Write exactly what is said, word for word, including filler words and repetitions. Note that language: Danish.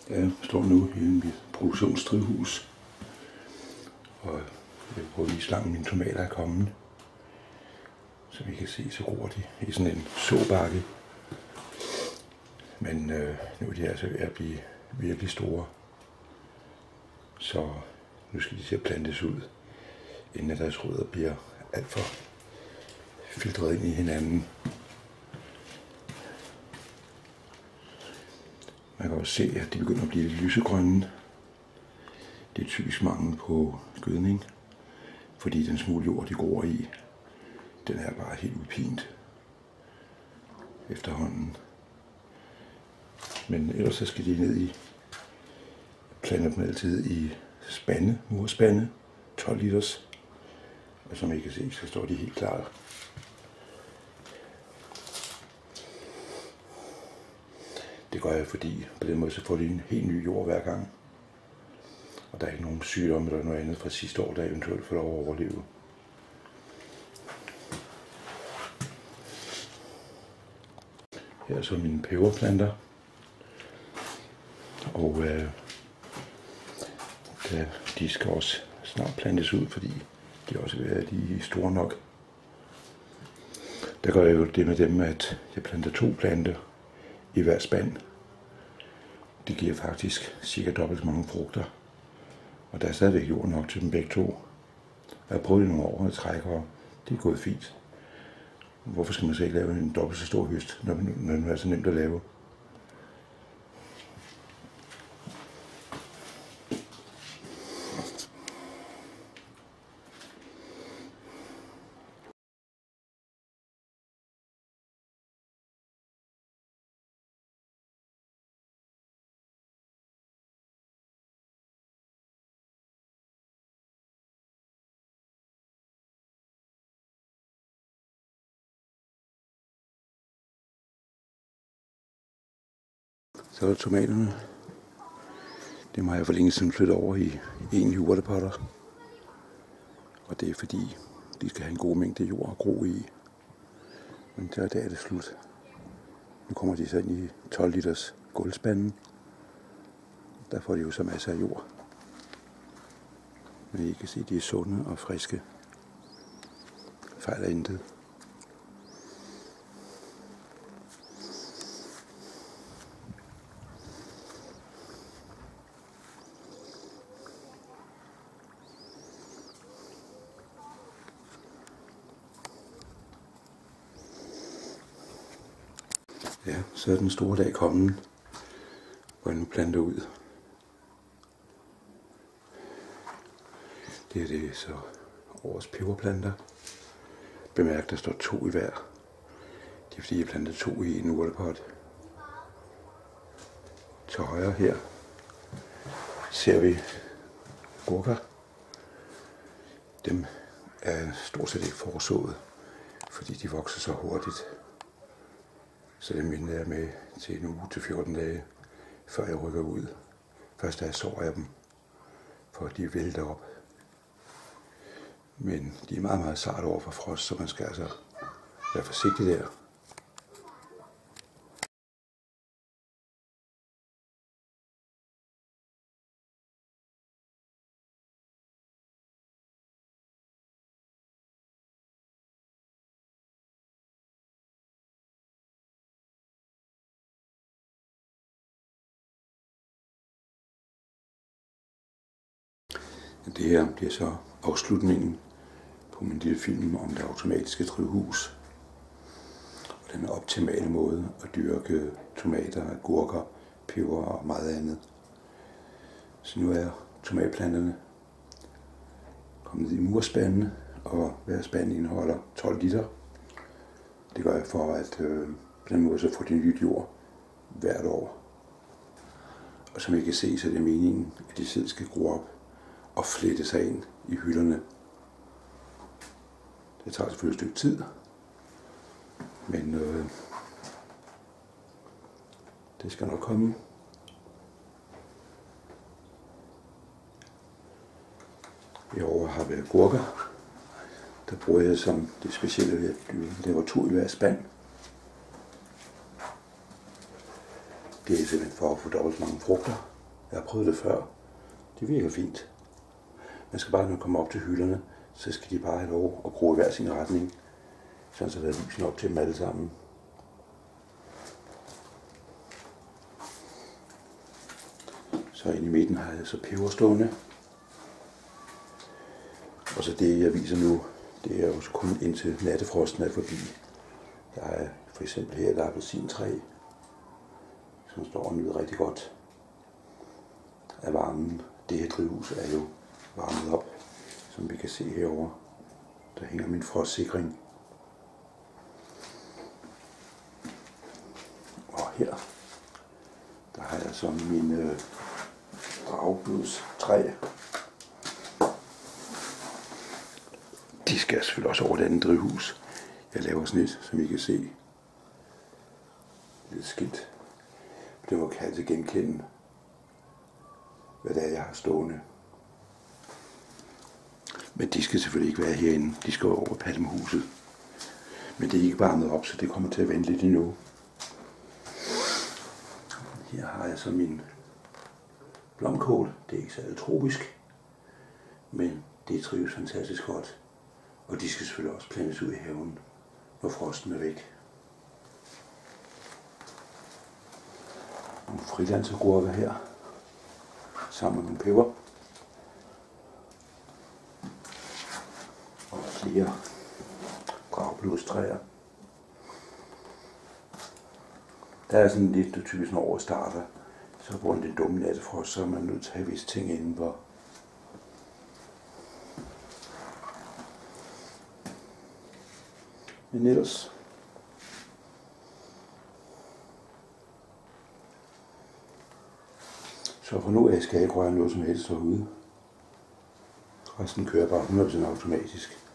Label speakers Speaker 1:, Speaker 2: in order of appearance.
Speaker 1: Jeg står nu i mit produktionsdrivhus, og jeg prøver at vise langt mine tomater er kommet. Som I kan se, så gror de i sådan en såbakke. Men øh, nu er de altså ved at blive virkelig store. Så nu skal de til at plantes ud, inden deres rødder bliver alt for filtreret ind i hinanden. Man kan også se, at de begynder at blive lidt lysegrønne. Det er typisk mangel på gødning, fordi den smule jord, de gror i, den er bare helt upint efterhånden. Men ellers så skal de ned i, planter dem altid i spande, murspande, tolv liters. Og som I kan se, så står de helt klare. Det gør jeg, fordi på den måde så får de en helt ny jord hver gang. Og der er ikke nogen sygdomme eller noget andet fra sidste år, der eventuelt får lov at overleve. Her er så mine peberplanter. Og øh, der, de skal også snart plantes ud, fordi de også vil være de store nok. Der gør jeg jo det med dem, at jeg planter to planter i hver spand. Det giver faktisk cirka dobbelt så mange frugter. Og der er stadigvæk jord nok til dem begge to. Jeg har prøvet det nogle år at trække, og det er gået fint. Hvorfor skal man så ikke lave en dobbelt så stor høst, når den er så nemt at lave? Så er der tomaterne. Dem har jeg for længe siden flyttet over i egentlige urtepotter. Og det er fordi, de skal have en god mængde jord at gro i. Men der, der er det slut. Nu kommer de så ind i tolv liters gulvspanden. Der får de jo så masser af jord. Men I kan se, at de er sunde og friske. Fejler intet. Ja, så er den store dag kommet, hvor jeg nu planter ud. Det er det så årets peberplanter. Bemærk, der står to i hver. Det er fordi, jeg planter to i en urtepot. Til højre her ser vi gurker. Dem er stort set ikke forsået, fordi de vokser så hurtigt. Så det minder jeg med til en uge til fjorten dage, før jeg rykker ud. Først da jeg sår jeg dem, for de vælter op. Men de er meget, meget sarte over for frost, så man skal altså være forsigtig der. Det her bliver så afslutningen på min lille film om det automatiske drivhus. Og den optimale måde at dyrke tomater, agurker, peber og meget andet. Så nu er tomatplanterne kommet i murspandene, og hver spand indeholder tolv liter. Det gør jeg for, at øh, på den måde så får de nyt jord hvert år. Og som I kan se, så er det meningen, at de selv skal gro op og flette sig ind i hylderne. Det tager selvfølgelig et stykke tid, men øh, det skal nok komme. Herovre har vi agurker. Der bruger jeg som det specielle ved at lave to i hver spand. Det er simpelthen for at få dobbelt så mange frugter. Jeg har prøvet det før. Det virker fint. Man skal bare, når man kommer op til hylderne, så skal de bare have lov at gro i hver sin retning. Sådan så der er lys nok til dem alle sammen. Så inde i midten har jeg så peber stående. Og så det, jeg viser nu, det er jo kun indtil nattefrosten er forbi. Der er for eksempel her et appelsintræ, som står og nyder rigtig godt af varmen. Det her drivhus er jo varmet op, som vi kan se herovre. Der hænger min frostsikring. Og her, der har jeg så min øh, drageblodstræ. De skal selvfølgelig også over det andet drivhus. Jeg laver sådan et, som I kan se. Lidt skilt. Det må kan altså genkende, hvad det er, jeg har stående. Men de skal selvfølgelig ikke være herinde. De skal over palmehuset. Men det er ikke varmet op, så det kommer til at vente lidt endnu. Her har jeg så min blomkål. Det er ikke særlig tropisk, men det trives fantastisk godt. Og de skal selvfølgelig også plantes ud i haven, når frosten er væk. Nogle frilandsagurker her, sammen med nogle peber. Og flere drageblodstræer. Der er sådan lidt typisk, når året starter, så på grund af det dumme nattefrost, så er man nødt til at have visse ting indenfor. Men ellers så for nu af skal jeg ikke røre noget som helst herude. Resten kører bare hundrede procent automatisk.